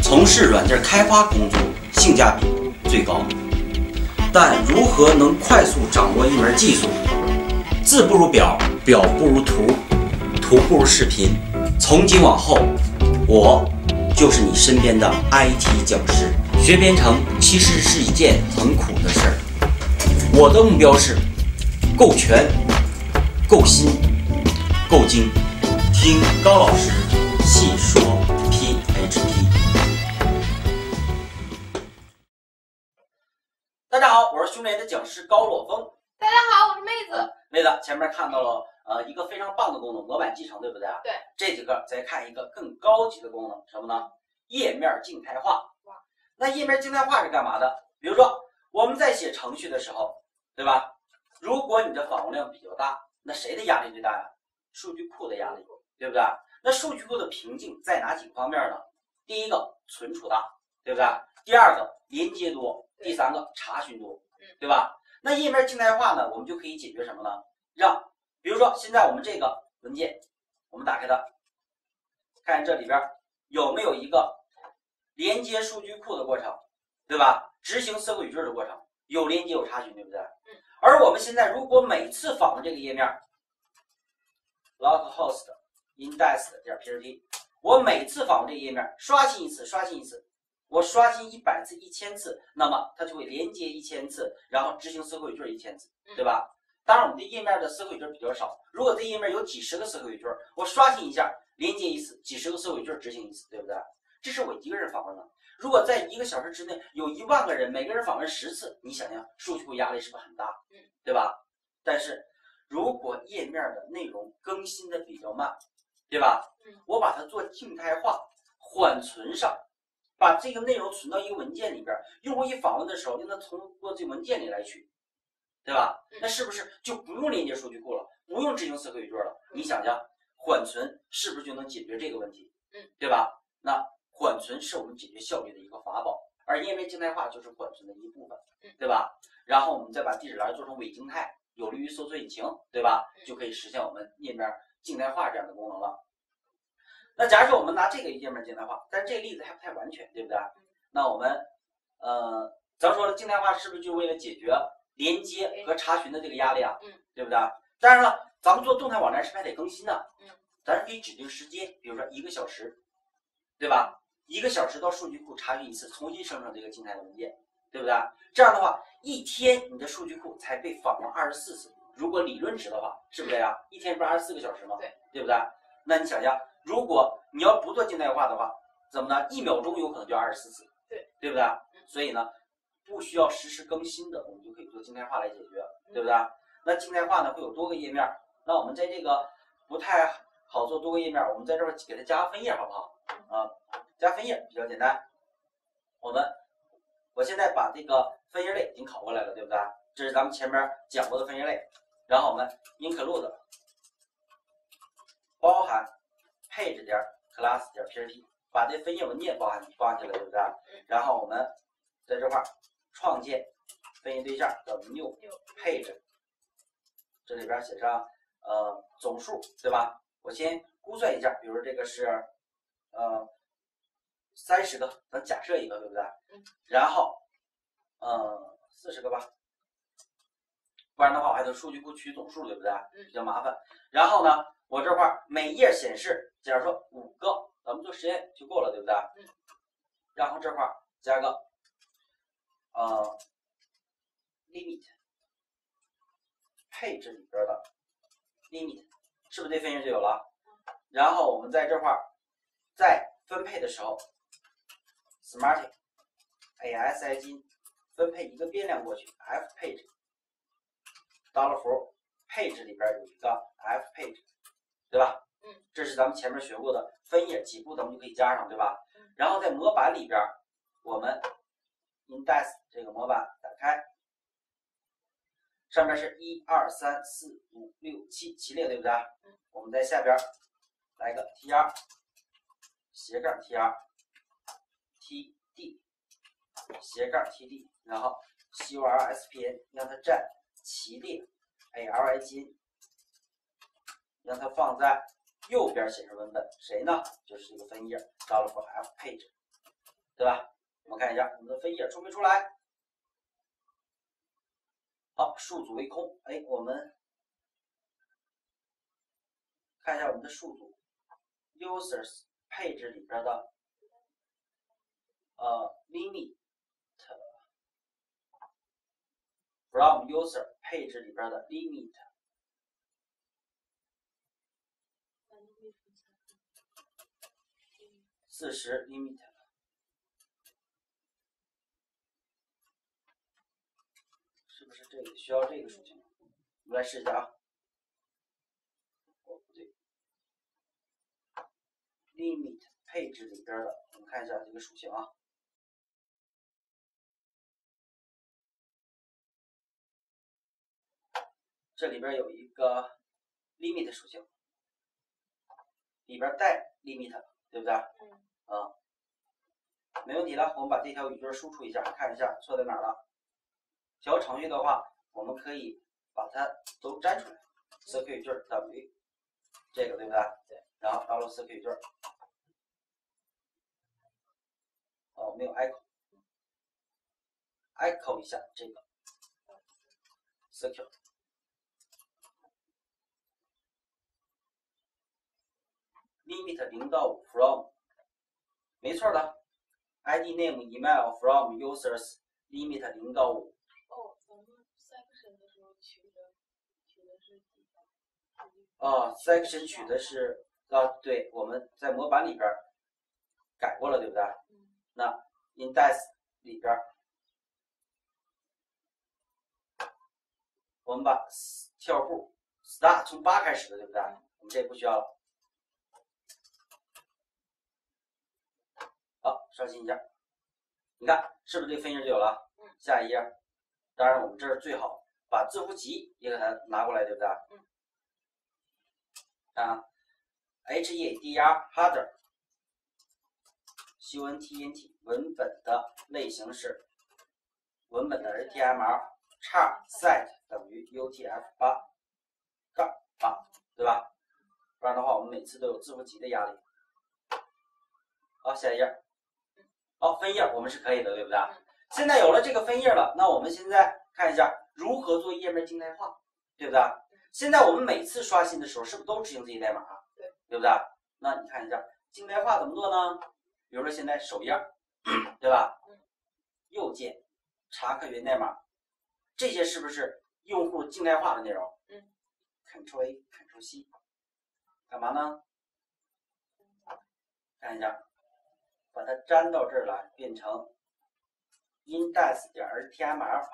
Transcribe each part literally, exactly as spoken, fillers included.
从事软件开发工作性价比最高。但如何能快速掌握一门技术？字不如表，表不如图，图不如视频。从今往后，我就是你身边的 I T 讲师。学编程其实是一件很苦的事儿。我的目标是够全、够新、够精。听高老师细说 P H P。大家好，我是兄妹的讲师高洛峰。 大家好，我是妹子。 妹子，前面看到了呃一个非常棒的功能，模板继承，对不对？ 对。 这几个再看一个更高级的功能，什么呢？页面静态化。 哇， 那页面静态化是干嘛的？比如说我们在写程序的时候，对吧？如果你的访问量比较大，那谁的压力最大呀？数据库的压力，对不对？那数据库的瓶颈在哪几个方面呢？第一个，存储大，对不对？第二个，连接多，第三个，查询多，对吧？那页面静态化呢，我们就可以解决什么呢？让，比如说现在我们这个文件，我们打开它，看这里边有没有一个连接数据库的过程，对吧？执行C语句的过程，有连接有查询，对不对？ 嗯。 而我们现在如果每次访问这个页面 localhost index 点 php， 我每次访问这个页面刷新一次，刷新一次，我刷新一百次、一千次，那么它就会连接一千次，然后执行C语句一千次，对吧？当然，我们的页面的C语句比较少，如果这页面有几十个C语句，我刷新一下，连接一次，几十个C语句执行一次，对不对？这是我一个人访问的。如果在一个小时之内有一万个人，每个人访问十次，你想想数据库压力是不是很大？ 嗯， 对吧？但是如果页面的内容更新的比较慢，对吧？ 嗯， 我把它做静态化，缓存上，把这个内容存到一个文件里边，用户一访问的时候，让它通过这文件里来取，对吧？那是不是就不用连接数据库了，不用执行C语句了？你想想，缓存是不是就能解决这个问题？ 嗯， 对吧？那缓存是我们解决效率的一个法宝，而页面静态化就是缓存的一部分，对吧？然后我们再把地址栏做成伪静态，有利于搜索引擎，对吧？就可以实现我们页面静态化这样的功能了。那假如说我们拿这个页面静态化，但是这个例子还不太完全，对不对？那我们呃，咱说了静态化是不是就为了解决连接和查询的这个压力啊？ 嗯， 对不对？当然了，咱们做动态网站是不是还得更新呢？ 嗯， 咱是可以指定时间，比如说一个小时，对吧？一个小时到数据库查询一次，重新生成这个静态的文件，对不对？这样的话，一天你的数据库才被访问二十四次。如果理论值的话，是不是这样？一天不是二十四个小时吗？ 对， 对不对？那你想想，如果你要不做静态化的话，怎么呢？一秒钟有可能就二十四次， 对， 对不对？所以呢，不需要实时更新的，我们就可以做静态化来解决，对不对？那静态化呢会有多个页面，那我们在这个不太好做多个页面，我们在这儿给它加个分页，好不好？啊，加分页比较简单。我们我现在把这个分页类已经拷过来了，对不对？这是咱们前面讲过的分页类，然后我们 include 包含 page 点 class 点 php， 把这分页文件包含包含起来，对不对？然后我们在这块创建分页对象叫 new page， 这里边写上呃总数，对吧？我先估算一下，比如这个是呃三十个，咱假设一个，对不对？然后呃四十个吧，不然的话我还得数据库取总数，对不对？比较麻烦。然后呢，我这块每页显示，假如说五个，咱们做实验就够了，对不对？嗯。然后这块加个呃 limit page 里边的 limit， 是不是这分页就有了？然后我们在这块在分配的时候 ，smarty asi 分配一个变量过去 ，f page， 到了符 page 里边有一个 f page， 对吧？嗯，这是咱们前面学过的分页，几步咱们就可以加上，对吧？嗯。然后在模板里边，我们 index 这个模板打开，上面是一二三四五六七七列，对不对？嗯。我们在下边来个 tr 斜杠 tr td 斜杠 td， 然后 curspn 让它占齐列 alij 让它放在右边显示文本，谁呢？就是这个分页，到了 for f page， 对吧？我们看一下我们的分页出没出来？好，数组为空。哎，我们看一下我们的数组 users 配置里边的呃 limit from user 配置里边的 limit 四十 limit 是不是这个需要这个属性？我们来试一下啊。哦，不对 ，limit 配置里边的，我们看一下这个属性啊。这里边有一个 limit 属性，里边带 limit， 对不对？嗯。啊，没问题了。我们把这条语句输出一下，看一下错在哪儿了。小程序的话，我们可以把它都粘出来。C Q 语句等于这个，对不对？对。然后到了 C Q 语句，哦，没有 echo，echo 一下这个 C Q。limit 零到五 from， 没错的 ，I D name email from users limit 零到五。 哦，咱们 section 的时候取的取的是几个？ 哦 ，section 取的是啊，对，我们在模板里边改过了，对不对？嗯。那 index 里边，我们把跳步 start 从八开始的，对不对？我们这不需要了。好，刷新一下，你看是不是这个分页就有了？嗯。下一页，当然我们这儿最好把字符集也给它拿过来，对不对？嗯。啊 ，header header content 文本的类型是文本的 H T M L 叉 set 等于 U T F 八杠八，对吧？不然的话，我们每次都有字符集的压力。好，下一页。好，分页我们是可以的，对不对？现在有了这个分页了，那我们现在看一下如何做页面静态化，对不对？现在我们每次刷新的时候，是不是都执行这些代码？对，对不对？那你看一下静态化怎么做呢？比如说现在首页，对吧？右键查看源代码，这些是不是用户静态化的内容？嗯 ，Ctrl A，Ctrl C， 干嘛呢？看一下。把它粘到这儿来，变成 index 点 H T M L，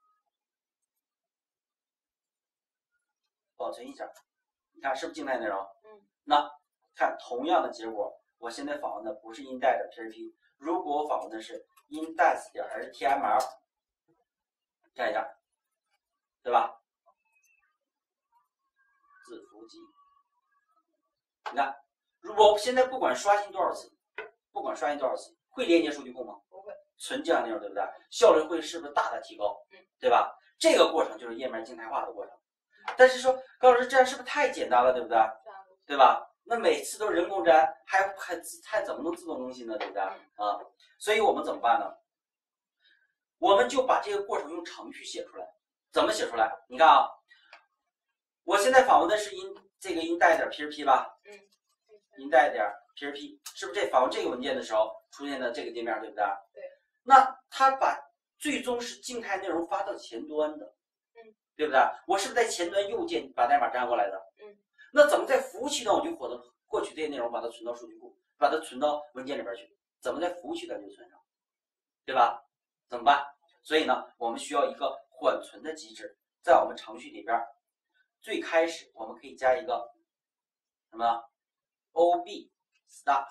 保存一下，你看是不是静态内容？嗯。那看同样的结果，我现在访问的不是 index 点 P H P， 如果我访问的是 index 点 H T M L， 看一下，对吧？字符集，你看，如果现在不管刷新多少次。不管刷新多少次，会连接数据库吗？不会，纯这样内容，对不对？效率会是不是大大提高？嗯，对吧？这个过程就是页面静态化的过程。但是说高老师这样是不是太简单了，对不对？对吧？那每次都人工粘，还还还怎么能自动更新呢？对不对？啊，所以我们怎么办呢？我们就把这个过程用程序写出来。怎么写出来？你看啊，我现在访问的是 in 这个 index 点 P H P 吧？嗯 ，index 点 P H P 是不是这访问这个文件的时候出现的这个界面，对不对？对。那它把最终是静态内容发到前端的，嗯，对不对？我是不是在前端右键把代码粘过来的？嗯。那怎么在服务器端我就获得获取这些内容，把它存到数据库，把它存到文件里边去？怎么在服务器端就存上？对吧？怎么办？所以呢，我们需要一个缓存的机制，在我们程序里边，最开始我们可以加一个什么 O B start，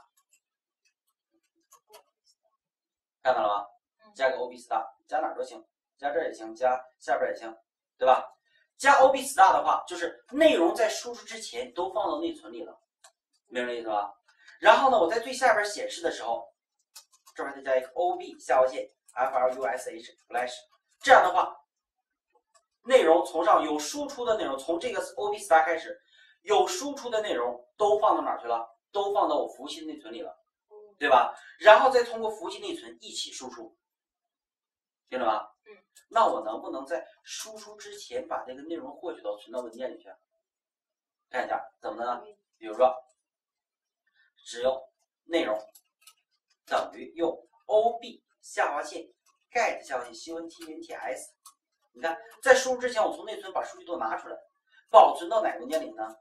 看到了吗？加个 O B start， 加哪儿都行，加这儿也行，加下边也行，对吧？加 O B start 的话，就是内容在输出之前都放到内存里了，明白这意思吧？然后呢，我在最下边显示的时候，这边再加一个 O B 下划线 F L U S H flash， 这样的话，内容从上有输出的内容，从这个 O B start 开始，有输出的内容都放到哪儿去了？都放到我服务器内存里了， 对吧？然后再通过服务器内存一起输出，听懂吗？ 嗯。 那我能不能在输出之前把这个内容获取到存到文件里去？看一下怎么呢？比如说，只有内容等于用 O B 下划线 get 下划线 contents。你看，在输入之前，我从内存把数据都拿出来，保存到哪个文件里呢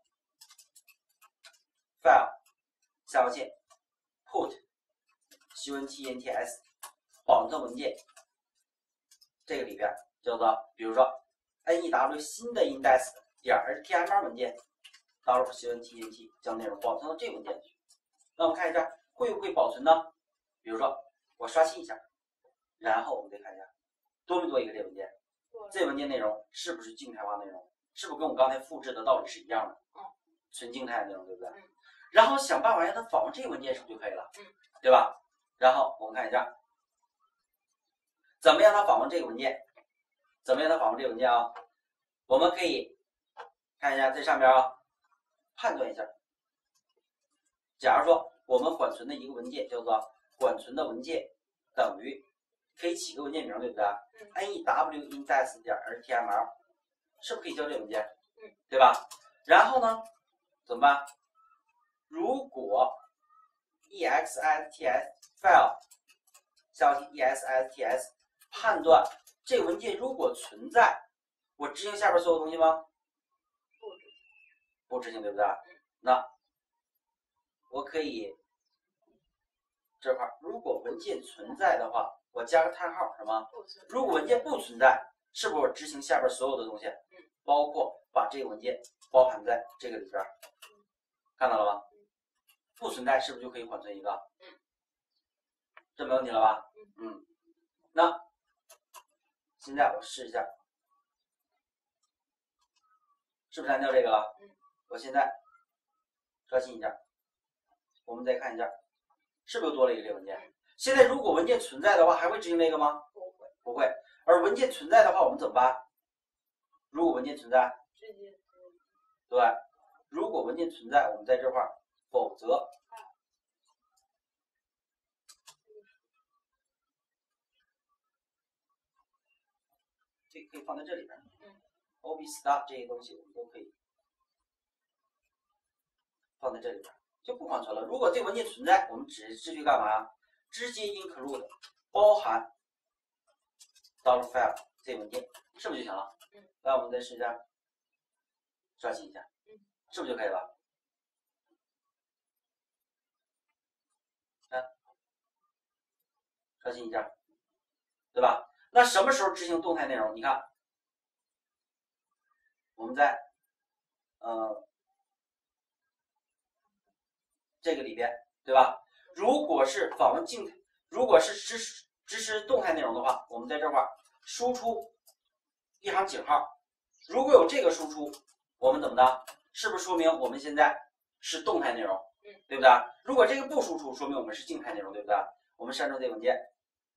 ？file 下划线 put contents 保存到文件这个里边，叫做比如说 new 新的 index 点 html 文件 download contents 将内容保存到这个文件里去。那我们看一下会不会保存呢？比如说我刷新一下，然后我们再看一下多没多一个这文件。这文件内容是不是静态化内容？是不是跟我刚才复制的道理是一样的？ 嗯， 纯静态的内容，对不对？ 嗯。 然后想办法让它访问这个文件是不是就可以了？ 嗯， 对吧？然后我们看一下，怎么让它访问这个文件？怎么让它访问这个文件啊？我们可以看一下这上面啊，判断一下。假如说我们缓存的一个文件叫做缓存的文件等于。可以起个文件名，对不对？ 嗯。 new index 点 html 是不是可以叫这个文件？ 嗯。 对吧？然后呢，怎么办？如果 exsts file 下划线 exsts 判断这个文件如果存在，我执行下边所有东西吗？ 不执行。 不执行，对不对？那我可以这块如果文件存在的话。我加个叹号，什么？如果文件不存在，是不是我执行下边所有的东西？ 嗯。 包括把这个文件包含在这个里边，看到了吗？不存在是不是就可以缓存一个？ 嗯。 这没问题了吧？嗯。那现在我试一下，是不是删掉这个了？ 嗯。 我现在刷新一下，我们再看一下，是不是又多了一个这个文件？嗯。现在如果文件存在的话，还会执行那个吗？ 不会， 不会。而文件存在的话，我们怎么办？如果文件存在， 直接对，如果文件存在，我们在这块儿，否则，这可以放在这里边。 嗯 ，O B star 这些东西我们都可以放在这里边，就不缓存了。如果这文件存在，我们只直接干嘛？直接 include 包含 dollar file 这文件，是不是就行了？ 嗯。 来，我们再试一下，刷新一下， 嗯， 是不是就可以了？看，刷新一下，对吧？那什么时候执行动态内容？你看，我们在呃这个里边，对吧？如果是访问静态，如果是支持支持动态内容的话，我们在这块输出一行井号。如果有这个输出，我们怎么的？是不是说明我们现在是动态内容？ 嗯， 对不对？如果这个不输出，说明我们是静态内容，对不对？我们删除这文件，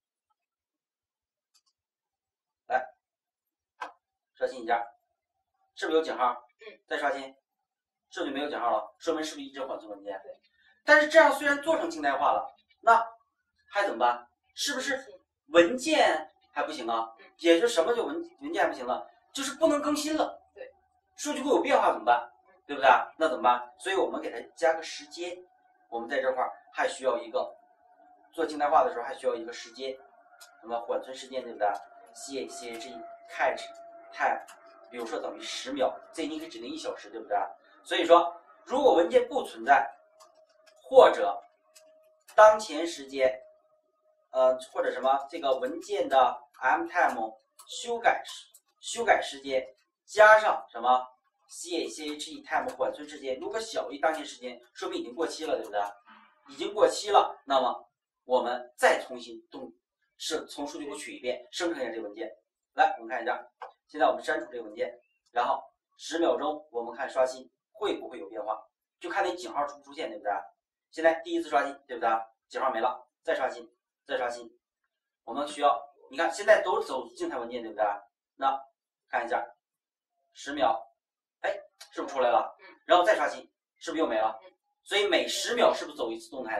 来刷新一下，是不是有井号？ 嗯， 再刷新，是不是就没有井号了？说明是不是一直缓存文件？ 对。 但是这样虽然做成静态化了，那还怎么办？是不是文件还不行啊？也就什么叫文文件还不行了？就是不能更新了。 对， 数据库有变化怎么办？对不对？那怎么办？所以我们给它加个时间。我们在这块儿还需要一个做静态化的时候还需要一个时间，什么缓存时间，对不对 ？C A C H E catch time， 比如说等于十秒，这你可以指定一小时，对不对？所以说，如果文件不存在，或者当前时间，呃，或者什么这个文件的 m time 修改修改时间加上什么 c a c h e time 缓存时间，如果小于当前时间，说明已经过期了，对不对？已经过期了，那么我们再重新动是从数据库取一遍，生成一下这个文件。来，我们看一下，现在我们删除这个文件，然后十秒钟，我们看刷新会不会有变化，就看那井号出不出现，对不对？现在第一次刷新，对不对？井号没了，再刷新，再刷新。我们需要，你看现在都走静态文件，对不对？那看一下，十秒，哎，是不是出来了？然后再刷新，是不是又没了？所以每十秒是不是走一次动态的？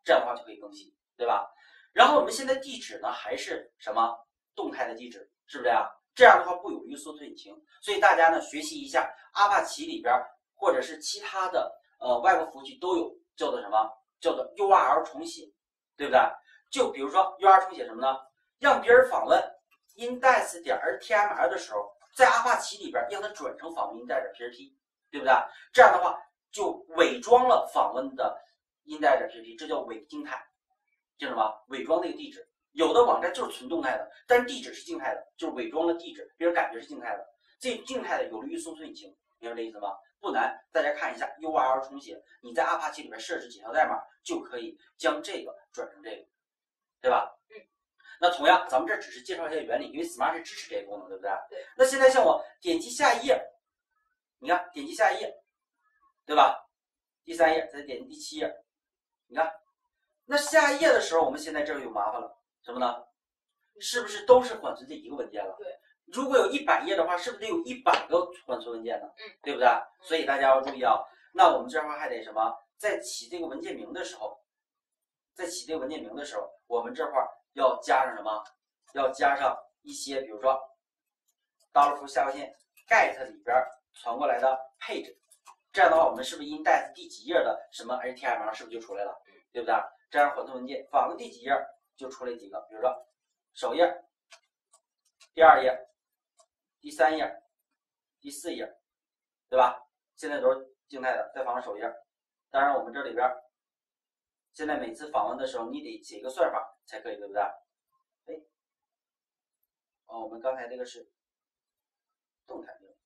这样的话就可以更新，对吧？然后我们现在地址呢还是什么动态的地址，是不是呀？这样的话不有利于搜索引擎，所以大家呢学习一下阿帕奇里边或者是其他的呃外部服务器都有叫做什么叫做 U R L 重写，对不对？就比如说 U R L 重写什么呢？让别人访问 index 点 html 的时候，在阿帕奇里边让它转成访问 index 点 P H P， 对不对？这样的话就伪装了访问的 index 点 P H P， 这叫伪静态，记住吗？伪装那个地址。有的网站就是纯动态的，但是地址是静态的，就是伪装了地址，别人感觉是静态的。这静态的有利于搜索引擎，明白这意思吗？不难，大家看一下 U R L 重写，你在阿帕奇里面设置几条代码，就可以将这个转成这个，对吧？ 嗯。 那同样，咱们这只是介绍一下原理，因为 Smart 是支持这个功能，对不对？ 对。 那现在像我点击下一页，你看点击下一页，对吧？第三页，再点击第七页，你看，那下一页的时候，我们现在这儿有麻烦了。什么呢？是不是都是缓存这一个文件了？ 对。 如果有一百页的话，是不是得有一百个缓存文件呢？ 嗯， 对不对？所以大家要注意啊。那我们这块还得什么？在起这个文件名的时候，在起这个文件名的时候，我们这块要加上什么？要加上一些，比如说 dollar 符下划线 get 里边传过来的配置。这样的话，我们是不是 index 第几页的什么 H T M L 是不是就出来了？对不对？这样缓存文件访问第几页？就出来几个，比如说首页、第二页、第三页、第四页，对吧？现在都是静态的，再访问首页。当然，我们这里边现在每次访问的时候，你得写一个算法才可以，对不对？哎，哦，我们刚才这个是动态的。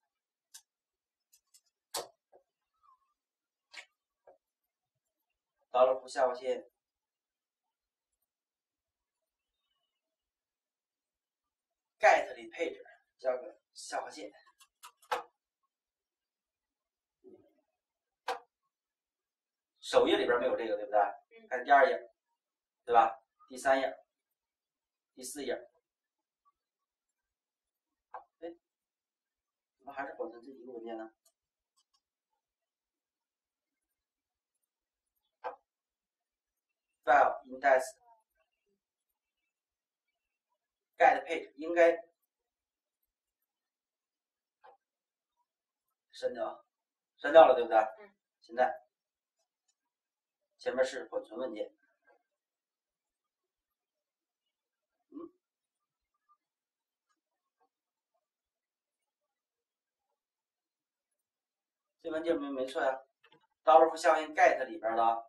到了符下划线。get 里配置加个下划线，首页里边没有这个，对不对？看第二页，对吧？第三页、第四页，哎，怎么还是缓存这一个文件呢？file index get 配置应该删掉，删掉了，对不对？ 嗯。 现在前面是缓存文件，嗯，这文件没没错呀。dollar 符下划线 get 里边的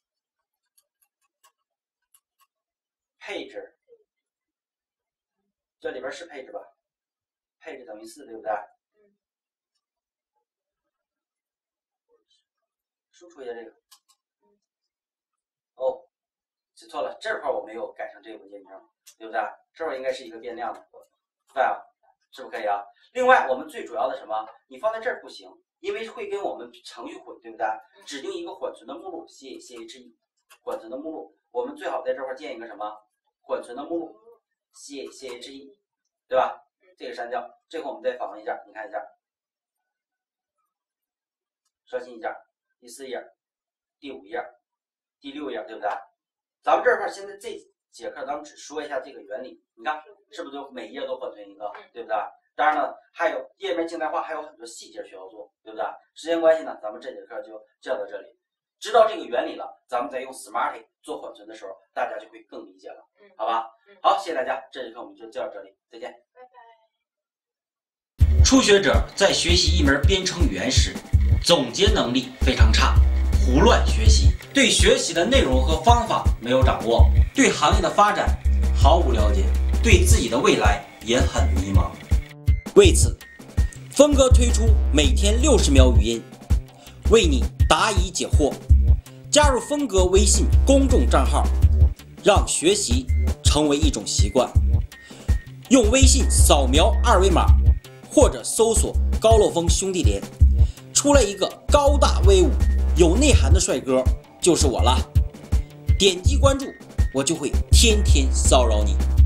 配置。这里边是配置吧？配置等于四，对不对？ 嗯。 输出一下这个。哦，记错了，这块我没有改成这个文件名，对不对？这块应该是一个变量的 file， 是不是可以啊？另外，我们最主要的什么？你放在这儿不行，因为会跟我们程序混，对不对？指定一个缓存的目录 c c h e， 缓存的目录，我们最好在这块建一个什么？缓存的目录。C C H E， 对吧？这个删掉。最后我们再访问一下，你看一下，刷新一下，第四页、第五页、第六页，对不对？咱们这块现在这节课咱们只说一下这个原理，你看是不是就每一页都缓存一个，对不对？当然了，还有页面静态化还有很多细节需要做，对不对？时间关系呢，咱们这节课就教到这里。知道这个原理了，咱们再用 Smarty 做缓存的时候，大家就会更理解了，好吧？好，谢谢大家，这节课我们就教到这里，再见。 拜拜。 初学者在学习一门编程语言时，总结能力非常差，胡乱学习，对学习的内容和方法没有掌握，对行业的发展毫无了解，对自己的未来也很迷茫。为此，峰哥推出每天六十秒语音，为你答疑解惑。加入峰哥微信公众账号，让学习成为一种习惯。用微信扫描二维码，或者搜索高乐峰兄弟连，出来一个高大威武、有内涵的帅哥，就是我了。点击关注，我就会天天骚扰你。